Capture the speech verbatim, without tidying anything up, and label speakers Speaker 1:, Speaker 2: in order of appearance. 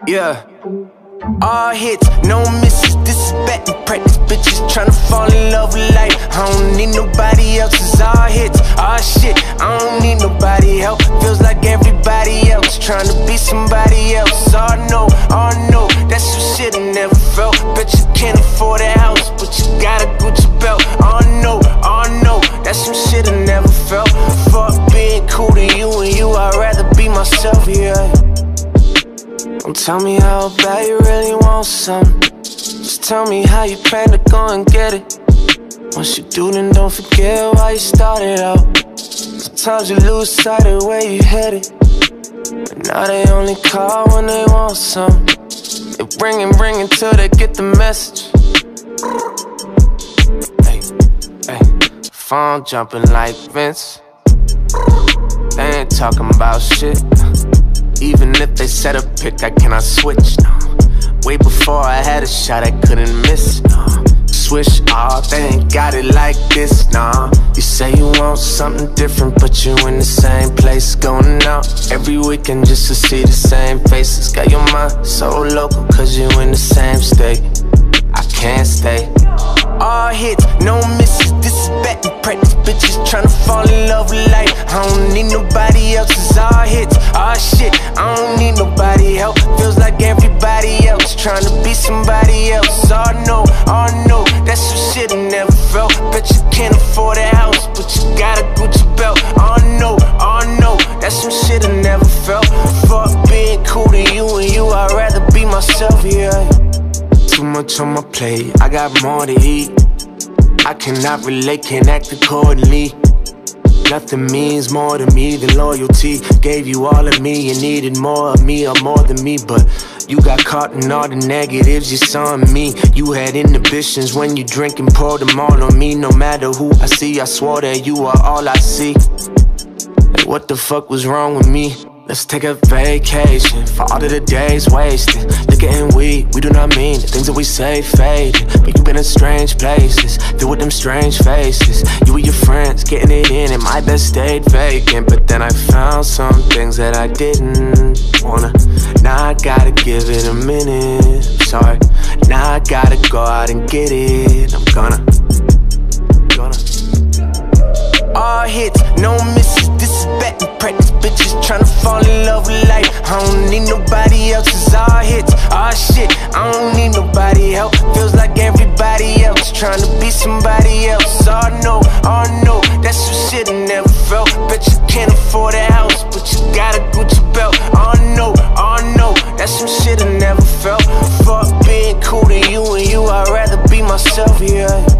Speaker 1: Yeah. All hits, no misses, this is back in practice. Bitches tryna fall in love with life. I don't need nobody else, it's all hits. All shit, I don't need nobody help. Feels like everybody else tryna be somebody else. All no, all no, that's some shit I never felt. Bet you can't afford a house, but you got a Gucci belt. All no, all no, that's some shit I never felt. Fuck being cool to you and you, I'd rather be myself, yeah. Don't tell me how bad you really want something. Just tell me how you plan to go and get it. Once you do, then don't forget why you started out. Sometimes you lose sight of where you headed, but now they only call when they want something. They ring and ring until they get the message. Hey, hey, phone jumping like Vince. They ain't talking about shit. Even if they set a pick, I cannot switch, no. Way before I had a shot, I couldn't miss, no. Swish off, they ain't got it like this, nah. You say you want something different, but you in the same place. Going out every weekend just to see the same faces. Got your mind so local, cause you in the same state. I can't stay. All hits, no misses, this is back in practice. Bitches tryna fall in love with life. I don't need nobody else, it's all hits. All shit, I don't need nobody help. Feels like everybody else tryna be somebody else. All no, all no, that's some shit I never felt. Bet you can't afford a house, but you got a Gucci belt. All no, all no, that's some shit I never felt. Fuck being cool to you and you, I'd rather be myself, yeah. Too much on my plate, I got more to eat. I cannot relate, can't act accordingly. Nothing means more to me than loyalty. Gave you all of me, you needed more of me or more than me. But you got caught in all the negatives you saw in me. You had inhibitions when you drink and poured them all on me. No matter who I see, I swore that you are all I see. Like what the fuck was wrong with me? Let's take a vacation for all of the days wasted. Liquor and weed, we do not mean the things that we say faded. But you been in strange places, filled with them strange faces. You and your friends getting it in, and my bed stayed vacant. But then I found some things that I didn't wanna. Now I gotta give it a minute. Sorry, now I gotta go out and get it. I'm gonna, gonna. All hits, no misses, this is back in practice. Bitches tryna fall in love with life. I don't need nobody else, it's all hits. All shit, I don't need nobody help. Feels like everybody else tryna be somebody else. All no, all no, that's some shit I never felt. Bet you can't afford a house, but you got a Gucci belt. All no, all no, that's some shit I never felt. Fuck being cool to you and you, I'd rather be myself, yeah.